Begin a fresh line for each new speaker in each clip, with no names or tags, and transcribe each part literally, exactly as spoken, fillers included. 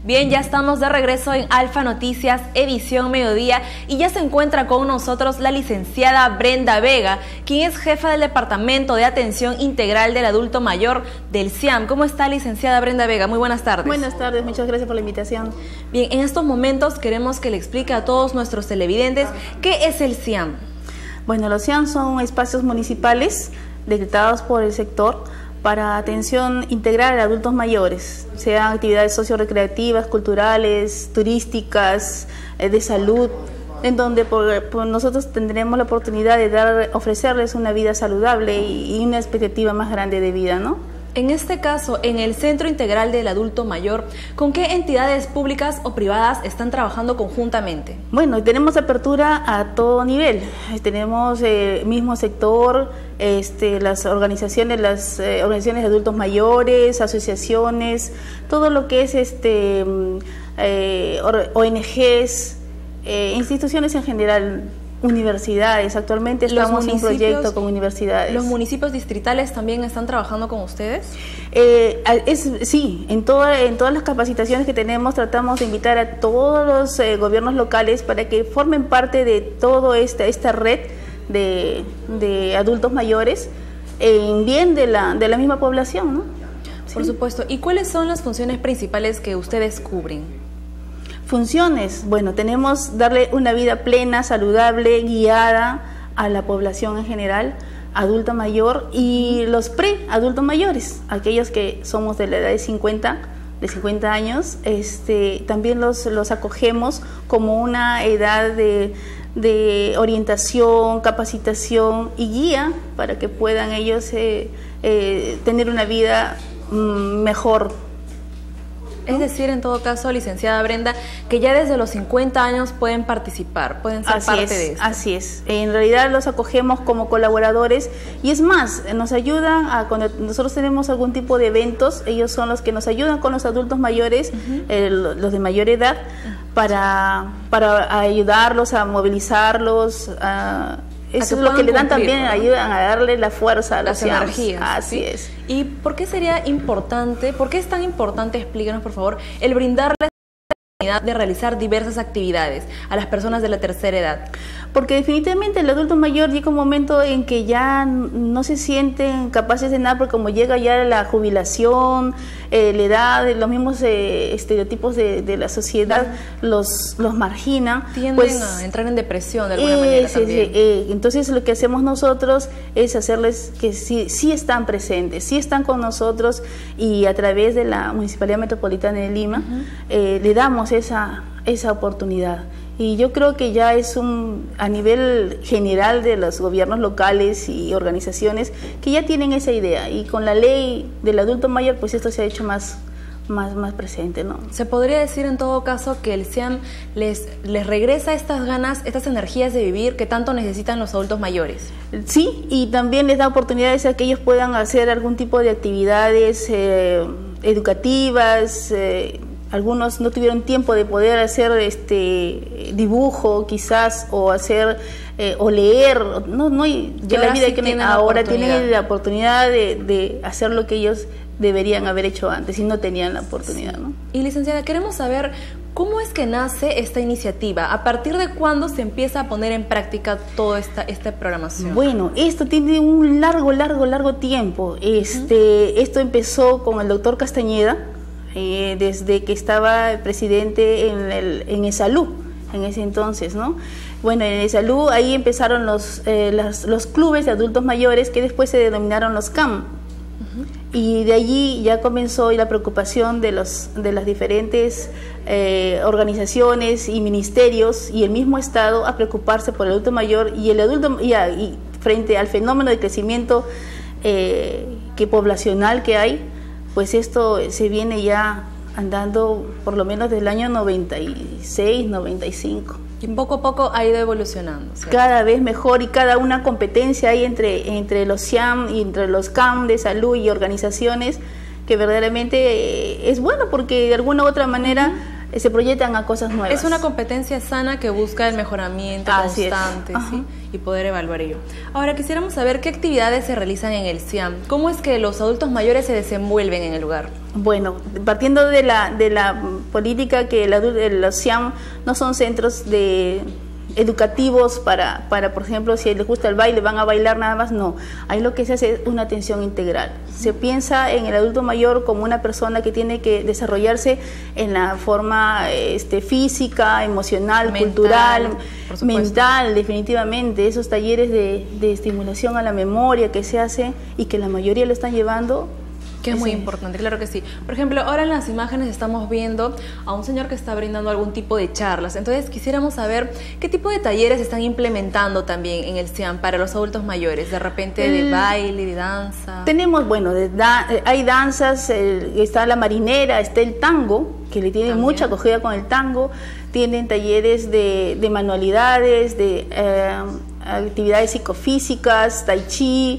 Bien, ya estamos de regreso en Alfa Noticias, edición mediodía, y ya se encuentra con nosotros la licenciada Brenda Vega, quien es jefa del Departamento de Atención Integral del Adulto Mayor del CIAM. ¿Cómo está, licenciada Brenda Vega? Muy buenas tardes.
Buenas tardes, muchas gracias por la invitación.
Bien, en estos momentos queremos que le explique a todos nuestros televidentes qué es el CIAM.
Bueno, los CIAM son espacios municipales decretados por el sector para atención integral a adultos mayores, sean actividades socio-recreativas, culturales, turísticas, eh, de salud, en donde por, por nosotros tendremos la oportunidad de dar, ofrecerles una vida saludable y, y una expectativa más grande de vida, ¿no?
En este caso, en el Centro Integral del Adulto Mayor, ¿con qué entidades públicas o privadas están trabajando conjuntamente?
Bueno, tenemos apertura a todo nivel. Tenemos el eh, mismo sector, este, las organizaciones, las eh, organizaciones de adultos mayores, asociaciones, todo lo que es este, eh, O N Ges, eh, instituciones en general. Universidades, actualmente estamos en un proyecto con universidades.
¿Los municipios distritales también están trabajando con ustedes?
Eh, es, sí, en, toda, en todas las capacitaciones que tenemos tratamos de invitar a todos los eh, gobiernos locales para que formen parte de toda esta, esta red de, de adultos mayores en bien de la, de la misma población, ¿no?
Por sí. supuesto. ¿Y cuáles son las funciones principales que ustedes cubren?
Funciones, bueno, tenemos darle una vida plena, saludable, guiada a la población en general, adulta mayor y los pre-adultos mayores, aquellos que somos de la edad de cincuenta, de cincuenta años, este, también los, los acogemos como una edad de, de orientación, capacitación y guía para que puedan ellos eh, eh, tener una vida mm, mejor.
Es decir, en todo caso, licenciada Brenda, que ya desde los cincuenta años pueden participar, pueden ser
así
parte
es,
de esto.
Así es. En realidad los acogemos como colaboradores y es más, nos ayudan a cuando nosotros tenemos algún tipo de eventos, ellos son los que nos ayudan con los adultos mayores, uh-huh. eh, los de mayor edad, uh-huh. para, para ayudarlos, a movilizarlos, a... Eso es lo que le dan cumplir, también, ¿no? Ayudan a darle la fuerza a
las energías.
Así
¿sí?
es.
¿Y por qué sería importante, por qué es tan importante, explíquenos por favor, el brindarles la oportunidad de realizar diversas actividades a las personas de la tercera edad?
Porque definitivamente el adulto mayor llega un momento en que ya no se sienten capaces de nada, porque como llega ya la jubilación, eh, la edad, los mismos eh, estereotipos de, de la sociedad los, los margina.
Tienden
pues,
a entrar en depresión de alguna
eh,
manera
sí,
también.
Sí, eh, entonces lo que hacemos nosotros es hacerles que sí, sí están presentes, sí están con nosotros y a través de la Municipalidad Metropolitana de Lima uh-huh. eh, le damos esa, esa oportunidad. Y yo creo que ya es un a nivel general de los gobiernos locales y organizaciones que ya tienen esa idea y con la ley del adulto mayor pues esto se ha hecho más, más, más presente, ¿no?
Se podría decir en todo caso que el CIAM les, les regresa estas ganas, estas energías de vivir que tanto necesitan los adultos mayores.
Sí, y también les da oportunidades a que ellos puedan hacer algún tipo de actividades eh, educativas. eh, Algunos no tuvieron tiempo de poder hacer este dibujo quizás o hacer eh, o leer, no, no ya la vida sí que tienen ahora tienen la oportunidad de, de hacer lo que ellos deberían haber hecho antes y no tenían la oportunidad, ¿no?
Y licenciada, queremos saber cómo es que nace esta iniciativa, a partir de cuándo se empieza a poner en práctica toda esta, esta programación.
Bueno, esto tiene un largo, largo, largo tiempo. Este, uh-huh. Esto empezó con el doctor Castañeda. Eh, desde que estaba el presidente en, el, en ESALU, en ese entonces, ¿no? Bueno, en ESALU ahí empezaron los, eh, los, los clubes de adultos mayores que después se denominaron los C A M. Uh-huh. Y de allí ya comenzó la preocupación de, los, de las diferentes eh, organizaciones y ministerios y el mismo Estado a preocuparse por el adulto mayor y el adulto y, a, y frente al fenómeno de crecimiento eh, que poblacional que hay. Pues esto se viene ya andando por lo menos desde el año noventa y seis, noventa y cinco.
Y poco a poco ha ido evolucionando, ¿cierto?
Cada vez mejor y cada una competencia hay entre, entre los CIAM y entre los C A M de salud y organizaciones que verdaderamente eh, es bueno porque de alguna u otra manera eh, se proyectan a cosas nuevas.
Es una competencia sana que busca el mejoramiento
Así
constante,
es.
¿sí? Y poder evaluar ello. Ahora, quisiéramos saber qué actividades se realizan en el C I A M. ¿Cómo es que los adultos mayores se desenvuelven en el lugar?
Bueno, partiendo de la, de la política que la, los C I A M no son centros de educativos para, para, por ejemplo, si les gusta el baile, van a bailar nada más, no. Ahí lo que se hace es una atención integral. Se piensa en el adulto mayor como una persona que tiene que desarrollarse en la forma este, física, emocional, mental, cultural, mental, definitivamente. Esos talleres de, de estimulación a la memoria que se hace y que la mayoría lo están llevando,
que es muy importante, claro que sí. Por ejemplo, ahora en las imágenes estamos viendo a un señor que está brindando algún tipo de charlas. Entonces, quisiéramos saber qué tipo de talleres están implementando también en el C I A M para los adultos mayores, de repente de el, baile, de danza.
Tenemos, bueno, de da, hay danzas, eh, está la marinera, está el tango, que le tiene también mucha acogida con el tango. Tienen talleres de, de manualidades, de eh, actividades psicofísicas, tai chi,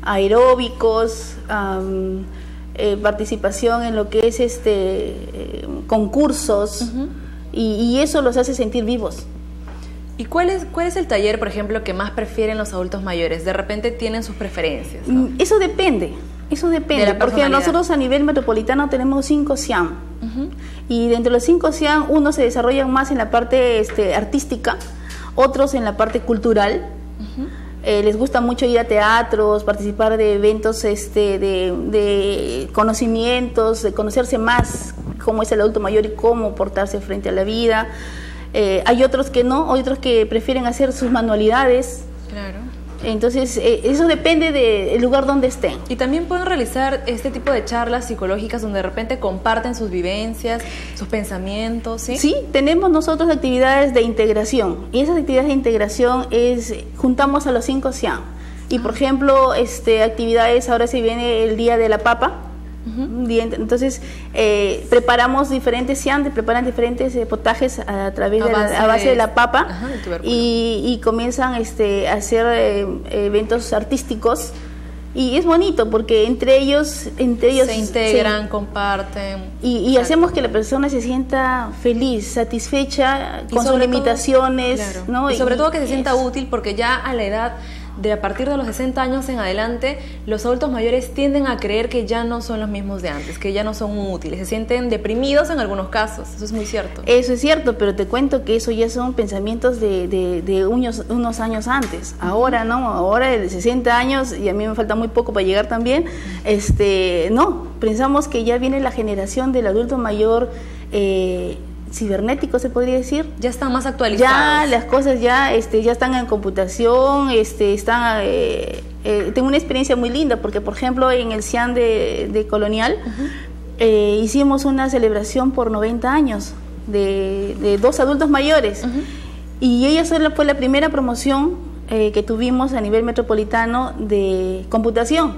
aeróbicos, um, Eh, participación en lo que es este eh, concursos, uh-huh. y, y eso los hace sentir vivos.
¿Y cuál es, cuál es el taller, por ejemplo, que más prefieren los adultos mayores? De repente tienen sus preferencias, ¿no?
Eso depende, eso depende, de porque nosotros a nivel metropolitano tenemos cinco C I A M, uh-huh. y dentro de los cinco C I A M, unos se desarrollan más en la parte este, artística, otros en la parte cultural. Uh-huh. Eh, les gusta mucho ir a teatros, participar de eventos este, de, de conocimientos, de conocerse más cómo es el adulto mayor y cómo portarse frente a la vida. Eh, hay otros que no, hay otros que prefieren hacer sus manualidades.
Claro.
Entonces, eh, eso depende del lugar donde estén.
Y también pueden realizar este tipo de charlas psicológicas donde de repente comparten sus vivencias, sus pensamientos, ¿sí?
Sí, tenemos nosotros actividades de integración. Y esas actividades de integración es, juntamos a los cinco C I A M. Y, por ejemplo, este, actividades, ahora se viene el Día de la Papa. Uh-huh. Entonces, eh, preparamos diferentes C I A M, preparan diferentes eh, potajes a, a través a de
base
la, a base de, de la papa.
Ajá,
y, y comienzan este, a hacer eh, eventos artísticos. Y es bonito porque entre ellos, entre ellos
se integran,
se, comparten.
Y,
y hacemos que la persona se sienta feliz, satisfecha,
y
con sus limitaciones.
Todo, claro.
¿no?
Y sobre
y,
todo que se
es.
sienta útil, porque ya a la edad de a partir de los sesenta años en adelante, los adultos mayores tienden a creer que ya no son los mismos de antes, que ya no son útiles, se sienten deprimidos en algunos casos, eso es muy cierto.
Eso es cierto, pero te cuento que eso ya son pensamientos de, de, de unos, unos años antes. Ahora no, ahora de sesenta años, y a mí me falta muy poco para llegar también, este, no, pensamos que ya viene la generación del adulto mayor eh, cibernético, se podría decir.
Ya están más actualizados.
Ya las cosas ya, este, ya están en computación, este, están, eh, eh, tengo una experiencia muy linda porque, por ejemplo, en el C I A M de, de Colonial, uh-huh. eh, hicimos una celebración por noventa años de, de dos adultos mayores, uh-huh. y ella solo fue la primera promoción eh, que tuvimos a nivel metropolitano de computación.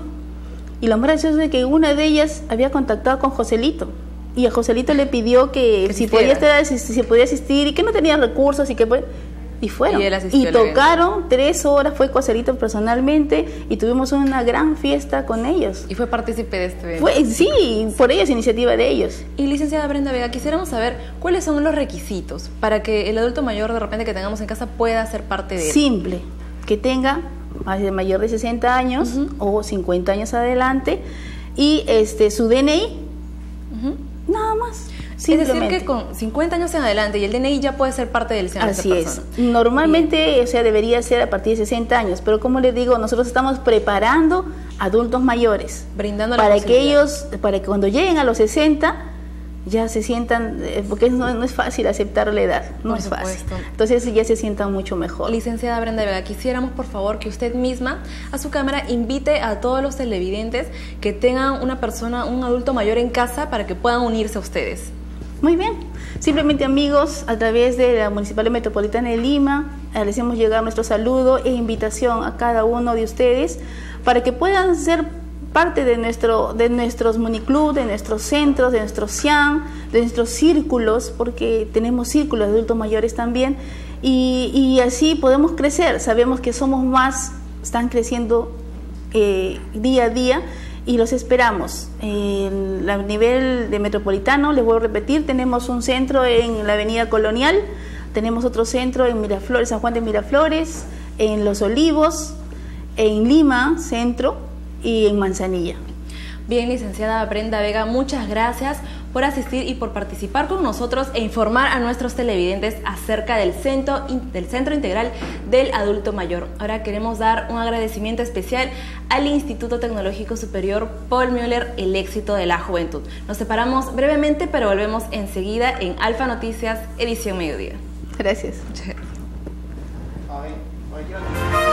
Y lo más gracioso es que una de ellas había contactado con Joselito. Y a Joselito le pidió que, que si podía estar, si, si podía asistir y que no tenía recursos y que pues, y fueron.
Y,
y tocaron tres horas, fue Joselito personalmente y tuvimos una gran fiesta con ellos.
Y fue partícipe de este evento.
Fue, sí, por ellos, iniciativa de ellos.
Y licenciada Brenda Vega, quisiéramos saber cuáles son los requisitos para que el adulto mayor de repente que tengamos en casa pueda ser parte de él.
Simple, que tenga mayor de sesenta años, uh-huh. o cincuenta años adelante y este su D N I. Uh-huh. Nada más.
Es decir, que con cincuenta años en adelante y el D N I ya puede ser parte del C I A M.
Así es. Normalmente, Bien. o sea, debería ser a partir de sesenta años, pero como les digo, nosotros estamos preparando adultos mayores.
Brindando
para
la
que ellos, para que cuando lleguen a los sesenta, ya se sientan, porque no, no es fácil aceptar la edad, no
por
es
supuesto.
fácil. Entonces ya se sientan mucho mejor.
Licenciada Brenda Vega, quisiéramos por favor que usted misma a su cámara invite a todos los televidentes que tengan una persona, un adulto mayor en casa para que puedan unirse a ustedes.
Muy bien. Simplemente, amigos, a través de la Municipalidad Metropolitana de Lima, les hacemos llegar nuestro saludo e invitación a cada uno de ustedes para que puedan ser parte de, nuestro, de nuestros municlub, de nuestros centros, de nuestros C I A M, de nuestros círculos, porque tenemos círculos de adultos mayores también, y, y así podemos crecer. Sabemos que somos más, están creciendo eh, día a día, y los esperamos. En, a nivel de metropolitano, les voy a repetir, tenemos un centro en la avenida Colonial, tenemos otro centro en Miraflores, San Juan de Miraflores, en Los Olivos, en Lima, centro, y en Manzanilla.
Bien, licenciada Brenda Vega, muchas gracias por asistir y por participar con nosotros e informar a nuestros televidentes acerca del Centro, del Centro Integral del Adulto Mayor. Ahora queremos dar un agradecimiento especial al Instituto Tecnológico Superior Paul Müller, el éxito de la juventud. Nos separamos brevemente, pero volvemos enseguida en Alfa Noticias, edición mediodía.
Gracias.
Ay, ay,